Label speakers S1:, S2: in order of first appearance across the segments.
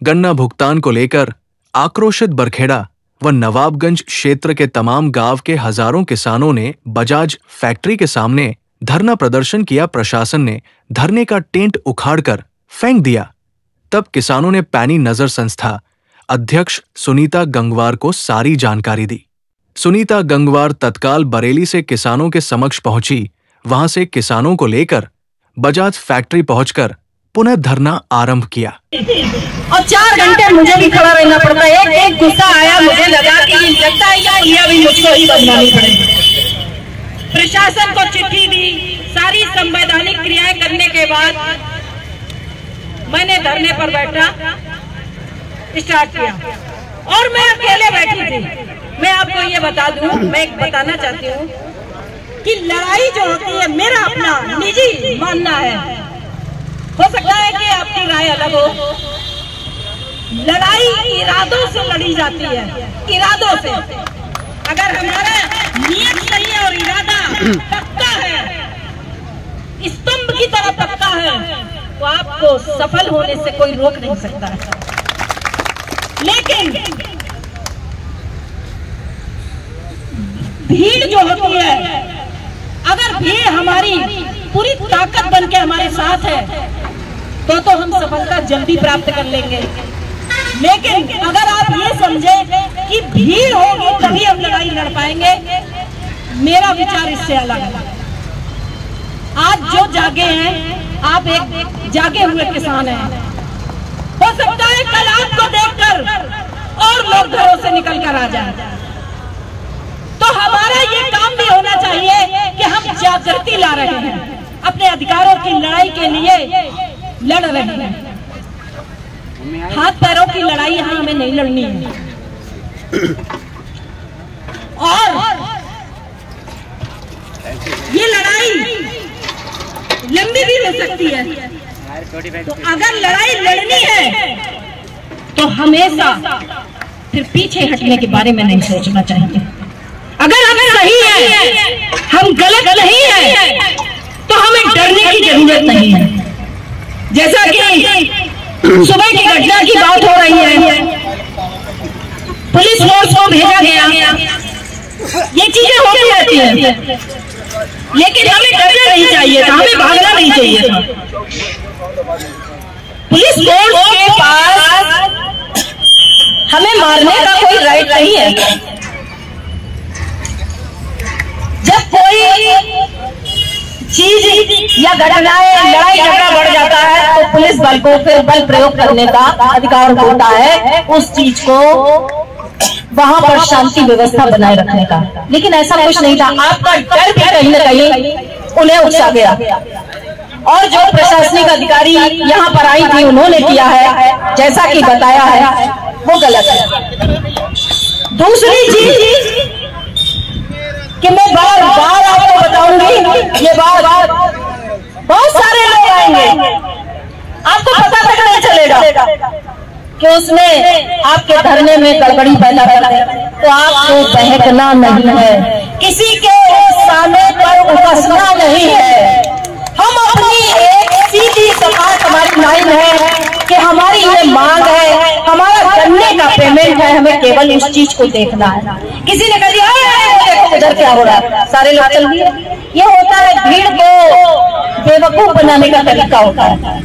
S1: गन्ना भुगतान को लेकर आक्रोशित बरखेड़ा व नवाबगंज क्षेत्र के तमाम गांव के हजारों किसानों ने बजाज फैक्ट्री के सामने धरना प्रदर्शन किया। प्रशासन ने धरने का टेंट उखाड़कर फेंक दिया। तब किसानों ने पैनी नजर संस्था अध्यक्ष सुनीता गंगवार को सारी जानकारी दी। सुनीता गंगवार तत्काल बरेली से किसानों के समक्ष पहुंची। वहां से किसानों को लेकर बजाज फैक्ट्री पहुंचकर पुनः धरना आरंभ किया।
S2: और 4 घंटे मुझे भी खड़ा रहना पड़ता है। एक गुस्सा आया, मुझे लगा कि लगता है कि दुनिया भी मुझको ही बदनामी पड़ेगी। प्रशासन को चिट्ठी दी, सारी संवैधानिक क्रियाएं करने के बाद मैंने धरने पर बैठा स्टार्ट किया और मैं अकेले बैठी थी। मैं आपको ये बता दूं, मैं बताना चाहती हूँ कि लड़ाई जो होती है, मेरा अपना निजी मानना है, हो सकता है कि आपकी राय अलग हो। लड़ाई इरादों से लड़ी जाती है, इरादों से। अगर हमारा नियत सही है और इरादा पक्का है, स्तंभ की तरह पक्का है, तो आपको सफल होने से कोई रोक नहीं सकता है। लेकिन भीड़ जो होती है, अगर भीड़ हमारी पूरी ताकत बन के हमारे साथ है तो हम सफलता जल्दी प्राप्त कर लेंगे। लेकिन अगर आप ये समझे कि भीड़ होगी तभी हम लड़ाई लड़ पाएंगे, मेरा विचार इससे अलग है। आज जो जागे हैं, आप एक जागे हुए किसान हैं। हो सकता है कल आपको देखकर और लोग घरों से निकल कर आ जाए। तो हमारा ये काम भी होना चाहिए कि हम जागृति ला रहे हैं, अपने अधिकारों की लड़ाई के लिए लड़ रहे हैं। हाथ पैरों की लड़ाई यहाँ हमें नहीं लड़नी है। और ये लड़ाई लंबी भी हो सकती है। तो अगर लड़ाई लड़नी है तो हमेशा फिर पीछे हटने के बारे में नहीं सोचना चाहिए। अगर हम सही है, हम गलत नहीं है, तो हमें डरने की जरूरत नहीं है। जैसा कि सुबह की घटना की बात हो रही है, पुलिस फोर्स को भेजा गया, ये चीजें होती रहती हैं। लेकिन हमें डरना नहीं चाहिए था, हमें भागना नहीं चाहिए था। पुलिस फोर्स के पास हमें मारने का कोई राइट नहीं है। जब कोई चीज या घटनाएं, लड़ाई झगड़ा बढ़ जाता है तो पुलिस बल को फिर बल प्रयोग करने का अधिकार होता है, उस चीज को वहां पर शांति व्यवस्था बनाए रखने का। लेकिन ऐसा कुछ नहीं था। आपका डर भी कहीं न कहीं उन्हें उकसा गया। और जो प्रशासनिक अधिकारी यहाँ पर आई थी, उन्होंने किया है जैसा कि बताया है, वो गलत है। दूसरी चीज कि मैं बार बार आपको बताऊंगी, ये बात बहुत सारे लोग आएंगे, आपको पता तक नहीं चलेगा कि उसने आपके धरने में गड़बड़ी पैदा कर दी। तो आपको बहकना नहीं है, किसी के सामने पर उकसना नहीं है। हम अपनी एक सीधी सपाट हमारी लाइन है कि हमारी ये मांग है, हमारा गन्ने का पेमेंट है, हमें केवल उस चीज को देखना है। किसी ने कह दिया देखो उधर क्या हो रहा है, सारे लोग चल दिए। ये होता है भीड़ को बेवकूफ बनाने का तरीका होता है।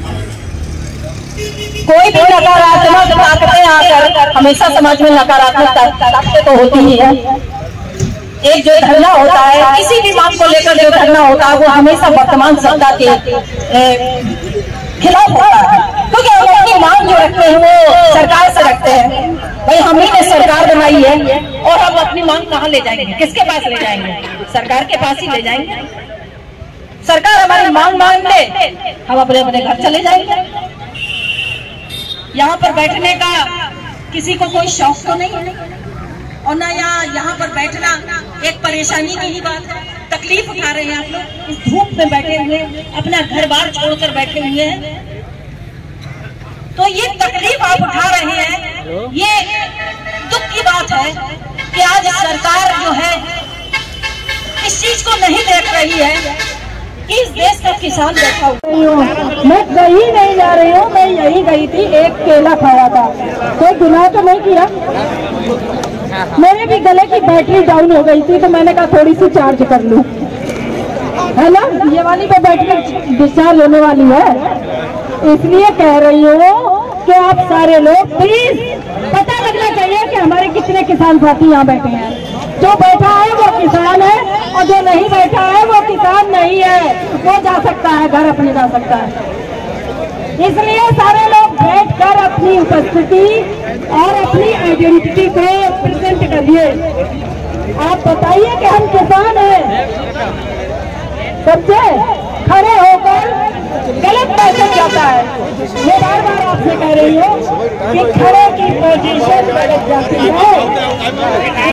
S2: कोई भी नकारात्मक ताकतें आकर, हमेशा समाज में नकारात्मक ताकतें तो होती ही है। एक जो धरना होता है, किसी भी मांग को लेकर जो धरना होता है, वो हमेशा वर्तमान सत्ता के खिलाफ होता है। क्योंकि हम अपनी मांग जो रखते हैं वो सरकार से रखते हैं। भाई हम ही ने सरकार बनाई है और हम अपनी मांग कहाँ ले जाएंगे, किसके पास ले जाएंगे? सरकार के पास ही ले जाएंगे। सरकार हमारी मांग मान ले, हम अपने अपने घर चले जाएंगे। यहाँ पर बैठने का किसी को कोई शौक तो नहीं है, और ना यहाँ पर बैठना एक परेशानी की ही बात है। तकलीफ उठा रहे हैं आप लोग, इस धूप में बैठे हुए, अपना घर बार छोड़कर बैठे हुए हैं। तो ये तकलीफ आप उठा रहे हैं, ये दुख की बात है कि आज सरकार जो है इस चीज को नहीं देख रही है कि इस देश का किसान बैठा हुआ।
S3: मैं कहीं नहीं जा रही हूँ, मैं यही गई थी, एक केला खाया था, कोई गुनाह तो नहीं किया। मेरे भी गले की बैटरी डाउन हो गई थी तो मैंने कहा थोड़ी सी चार्ज कर लूं, है ना, ये वाली पे बैटरी डिस्चार्ज होने वाली है। इसलिए कह रही हूँ कि आप सारे लोग प्लीज, पता लगना चाहिए कि हमारे कितने किसान साथी यहाँ बैठे हैं। जो बैठा है वो किसान है और जो नहीं बैठा है वो किसान नहीं है, वो जा सकता है, घर अपने जा सकता है। इसलिए सारे लोग बैठकर अपनी उपस्थिति और अपनी आइडेंटिटी को प्रेजेंट करिए। आप बताइए कि हम किसान हैं। बच्चे खड़े होकर गलत मैसेज जाता है। मैं बार बार आपसे कह रही हूँ कि खड़े की पोजीशन गलत जाती है।